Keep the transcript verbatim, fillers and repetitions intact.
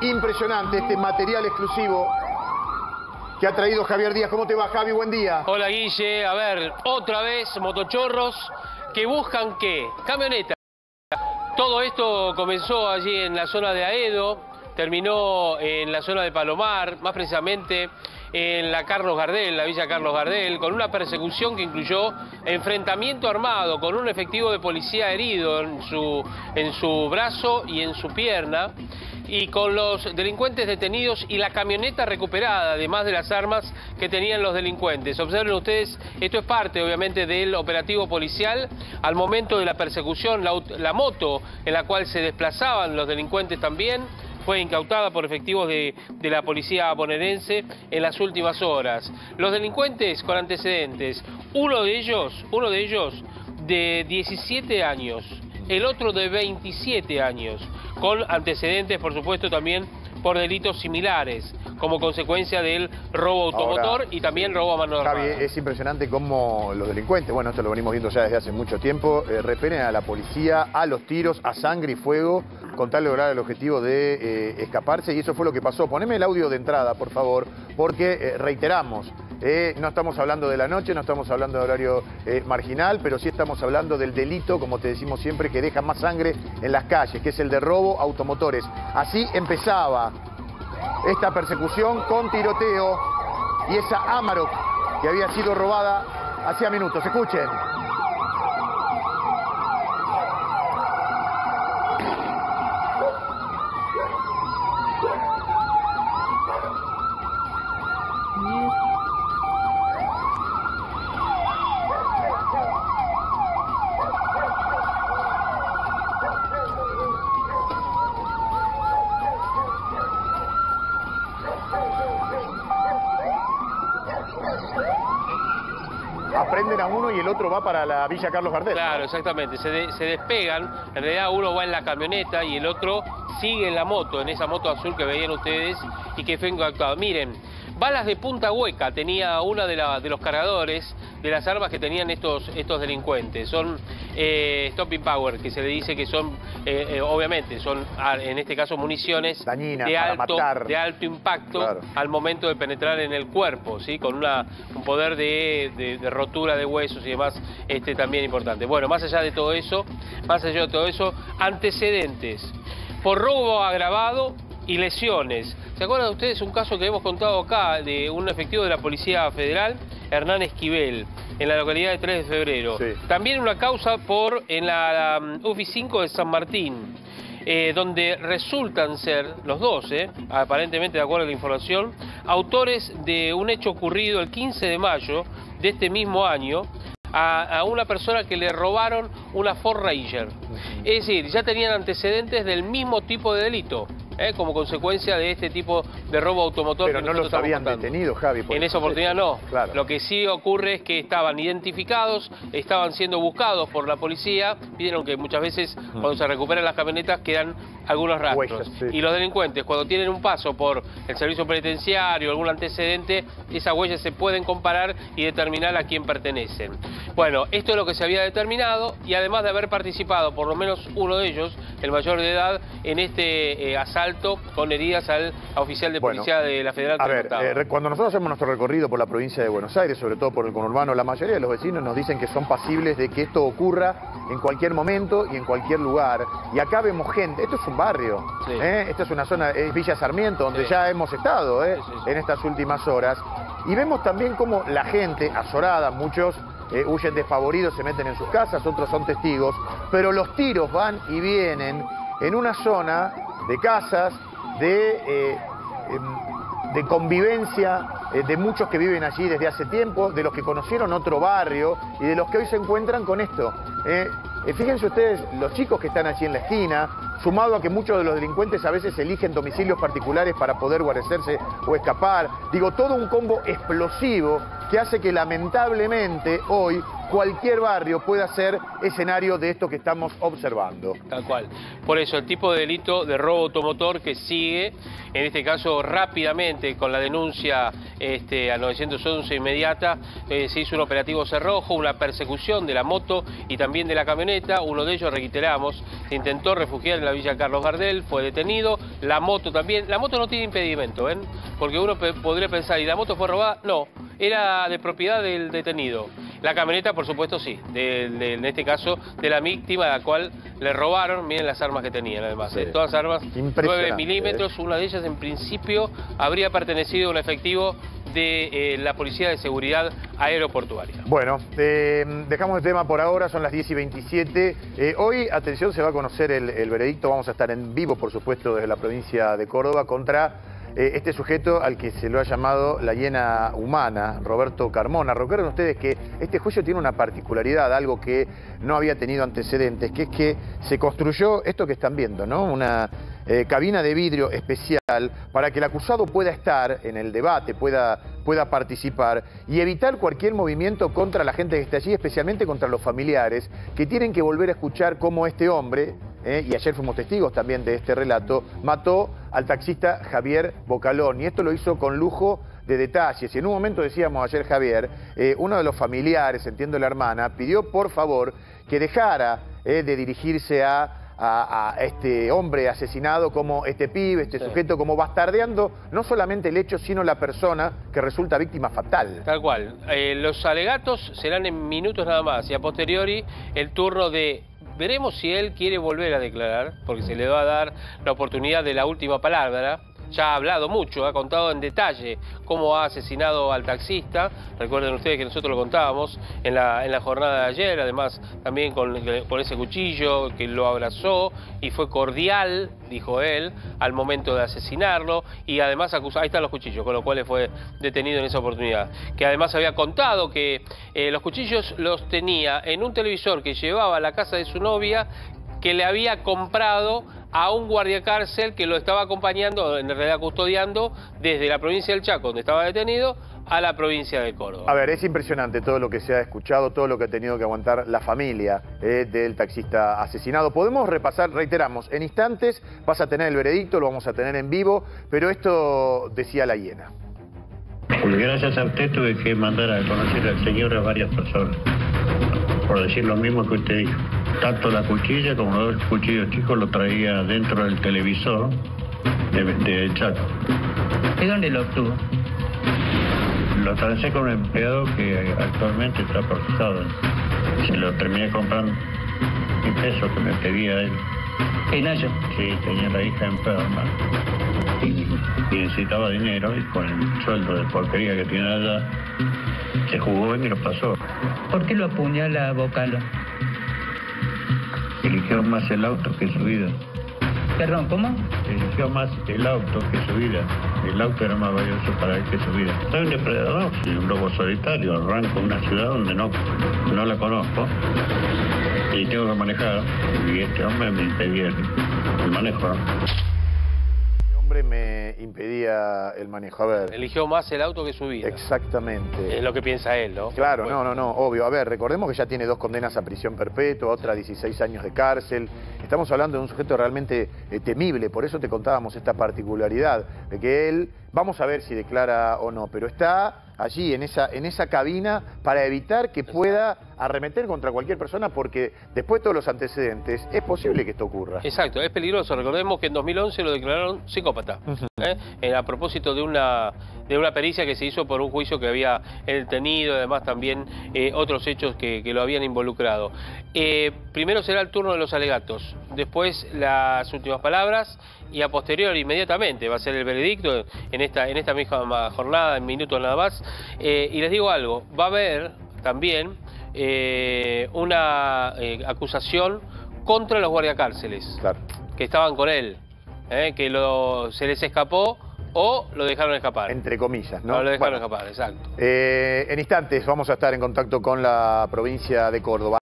impresionante este material exclusivo que ha traído Javier Díaz. ¿Cómo te va, Javi? Buen día. Hola, Guille. A ver, otra vez motochorros que buscan ¿qué? Camioneta. Todo esto comenzó allí en la zona de Aedo, terminó en la zona de Palomar, más precisamente en la Carlos Gardel, la Villa Carlos Gardel, con una persecución que incluyó enfrentamiento armado con un efectivo de policía herido en su, en su brazo y en su pierna, y con los delincuentes detenidos y la camioneta recuperada, además de las armas que tenían los delincuentes. Observen ustedes, esto es parte obviamente del operativo policial. Al momento de la persecución, la, la moto en la cual se desplazaban los delincuentes también fue incautada por efectivos de, de la policía bonaerense en las últimas horas. Los delincuentes con antecedentes, uno de ellos, uno de ellos de diecisiete años, el otro de veintisiete años, con antecedentes, por supuesto, también por delitos similares, como consecuencia del robo automotor. Ahora, y también robo a mano armada. Javi, es impresionante cómo los delincuentes, bueno, esto lo venimos viendo ya desde hace mucho tiempo, eh, repelen a la policía, a los tiros, a sangre y fuego, con tal de lograr el objetivo de eh, escaparse, y eso fue lo que pasó. Poneme el audio de entrada, por favor, porque eh, reiteramos, eh, no estamos hablando de la noche, no estamos hablando de horario eh, marginal, pero sí estamos hablando del delito, como te decimos siempre, que deja más sangre en las calles, que es el de robo a automotores. Así empezaba esta persecución con tiroteo y esa Amarok que había sido robada hacía minutos. Escuchen. Aprenden a uno y el otro va para la Villa Carlos Gardel. Claro, exactamente. Se, de, se despegan. En realidad uno va en la camioneta y el otro sigue en la moto, en esa moto azul que veían ustedes y que fue incautada. Miren, balas de punta hueca tenía una de, la, de los cargadores de las armas que tenían estos, estos delincuentes. Son eh, stopping power, que se le dice que son, eh, eh, obviamente, son en este caso municiones dañinas, de, para alto, matar. de alto impacto, claro, al momento de penetrar en el cuerpo, ¿sí? Con una, un poder de, de, de rotura de huesos y demás este, también importante. Bueno, más allá de todo eso, más allá de todo eso, antecedentes por robo agravado y lesiones. ¿Se acuerdan ustedes un caso que hemos contado acá de un efectivo de la Policía Federal, Hernán Esquivel, en la localidad de tres de febrero? Sí. También una causa por en la um, U F I cinco de San Martín, eh, donde resultan ser los dos, eh, aparentemente de acuerdo a la información, autores de un hecho ocurrido el quince de mayo de este mismo año, A, a una persona que le robaron una Ford Ranger. Es decir, ya tenían antecedentes del mismo tipo de delito, ¿eh? Como consecuencia de este tipo de robo automotor. Pero que no los habían contando. detenido, Javi. En esa oportunidad no. Claro. Lo que sí ocurre es que estaban identificados, estaban siendo buscados por la policía. Vieron que muchas veces mm. cuando se recuperan las camionetas quedan algunos rastros. Huellas, sí. Y los delincuentes, cuando tienen un paso por el servicio penitenciario, algún antecedente, esas huellas se pueden comparar y determinar a quién pertenecen. Bueno, esto es lo que se había determinado, y además de haber participado por lo menos uno de ellos, el mayor de edad, en este eh, asalto con heridas al oficial de policía bueno, de la Federal. A ver, eh, cuando nosotros hacemos nuestro recorrido por la provincia de Buenos Aires, sobre todo por el conurbano, la mayoría de los vecinos nos dicen que son pasibles de que esto ocurra en cualquier momento y en cualquier lugar. Y acá vemos gente, esto es un barrio, sí. ¿eh? Esta es una zona, es Villa Sarmiento, donde sí. ya hemos estado ¿eh? sí, sí, sí. en estas últimas horas. Y vemos también cómo la gente, azorada, muchos eh, huyen desfavoridos, se meten en sus casas, otros son testigos, pero los tiros van y vienen en una zona de casas, de, eh, de convivencia, eh, de muchos que viven allí desde hace tiempo, de los que conocieron otro barrio y de los que hoy se encuentran con esto. Eh, eh, fíjense ustedes, los chicos que están allí en la esquina, sumado a que muchos de los delincuentes a veces eligen domicilios particulares para poder guarecerse o escapar. Digo, todo un combo explosivo que hace que lamentablemente hoy cualquier barrio pueda ser escenario de esto que estamos observando. Tal cual. Por eso el tipo de delito de robo automotor que sigue, en este caso rápidamente con la denuncia este, a novecientos once inmediata, eh, se hizo un operativo cerrojo, una persecución de la moto y también de la camioneta. Uno de ellos, reiteramos, se intentó refugiar en la Villa Carlos Gardel, fue detenido, la moto también. La moto no tiene impedimento, ¿ven? Porque uno pe podría pensar, ¿y la moto fue robada? No, era de propiedad del detenido. La camioneta, por supuesto, sí, de, de, en este caso, de la víctima a la cual le robaron, miren las armas que tenían, además, sí. ¿eh? Todas armas nueve milímetros, ¿eh? Una de ellas, en principio, habría pertenecido a un efectivo de eh, la Policía de Seguridad Aeroportuaria. Bueno, eh, dejamos el tema por ahora, son las diez y veintisiete. Eh, hoy, atención, se va a conocer el, el veredicto, vamos a estar en vivo, por supuesto, desde la provincia de Córdoba, contra eh, este sujeto al que se lo ha llamado la hiena humana, Roberto Carmona. Recuerden ustedes que este juicio tiene una particularidad, algo que no había tenido antecedentes, que es que se construyó esto que están viendo, ¿no? Una eh, cabina de vidrio especial para que el acusado pueda estar en el debate, pueda, pueda participar y evitar cualquier movimiento contra la gente que está allí, especialmente contra los familiares, que tienen que volver a escuchar cómo este hombre, eh, y ayer fuimos testigos también de este relato, mató al taxista Javier Bocalón, y esto lo hizo con lujo de detalles. Y en un momento decíamos ayer, Javier, eh, uno de los familiares, entiendo la hermana, pidió por favor que dejara eh, de dirigirse a A, a este hombre asesinado como este pibe, este sí. sujeto, como bastardeando no solamente el hecho, sino la persona que resulta víctima fatal. Tal cual. Eh, los alegatos serán en minutos nada más, y a posteriori el turno de... Veremos si él quiere volver a declarar, porque se le va a dar la oportunidad de la última palabra. Ya ha hablado mucho, ha contado en detalle cómo ha asesinado al taxista. Recuerden ustedes que nosotros lo contábamos en la, en la jornada de ayer, además también con, con ese cuchillo que lo abrazó y fue cordial, dijo él, al momento de asesinarlo, y además acusó, ahí están los cuchillos, con los cuales fue detenido en esa oportunidad. Que además había contado que eh, los cuchillos los tenía en un televisor que llevaba a la casa de su novia, que le había comprado a un guardiacárcel que lo estaba acompañando, en realidad custodiando, desde la provincia del Chaco, donde estaba detenido, a la provincia de Córdoba. A ver, es impresionante todo lo que se ha escuchado, todo lo que ha tenido que aguantar la familia eh, del taxista asesinado. Podemos repasar, reiteramos, en instantes vas a tener el veredicto, lo vamos a tener en vivo, pero esto decía la hiena. Pues gracias a usted tuve que mandar a conocer al señor a varias personas, por decir lo mismo que usted dijo. Tanto la cuchilla como los cuchillos chicos lo traía dentro del televisor de, de Chaco. ¿Y dónde lo obtuvo? Lo trancé con un empleado que actualmente está procesado. Se lo terminé comprando mil pesos que me pedía él. ¿En Nayo? Sí, tenía la hija enferma y, y necesitaba dinero, y con el sueldo de porquería que tiene allá se jugó y me lo pasó. ¿Por qué lo apuñala a Bocalón? Eligió más el auto que su vida. Perdón, ¿cómo? Eligió más el auto que su vida. El auto era más valioso para él que su vida. Soy un depredador, soy un lobo solitario. Arranco una ciudad donde no, no la conozco y tengo que manejar. Y este hombre me impedía el, el manejo. Este hombre me impedía el manejo. A ver. Eligió más el auto que su vida. Exactamente. Es lo que piensa él, ¿no? Claro, bueno. no, no, no, obvio. A ver, recordemos que ya tiene dos condenas a prisión perpetua, otra dieciséis años de cárcel. Estamos hablando de un sujeto realmente eh, temible, por eso te contábamos esta particularidad de que él, vamos a ver si declara o no, pero está allí en esa, en esa cabina para evitar que pueda arremeter contra cualquier persona, porque después de todos los antecedentes es posible que esto ocurra. Exacto, es peligroso. Recordemos que en dos mil once lo declararon psicópata, uh-huh. ¿eh? Eh, a propósito de una, de una pericia que se hizo por un juicio que había él tenido, además también eh, otros hechos que, que lo habían involucrado. Eh, primero será el turno de los alegatos, después las últimas palabras y a posteriori, inmediatamente, va a ser el veredicto en esta, en esta misma jornada, en minutos nada más. Eh, y les digo algo, va a haber también eh, una eh, acusación contra los guardiacárceles, claro, que estaban con él, eh, que lo, se les escapó o lo dejaron escapar. Entre comillas, ¿no? No, lo dejaron bueno, escapar, exacto. Eh, en instantes vamos a estar en contacto con la provincia de Córdoba.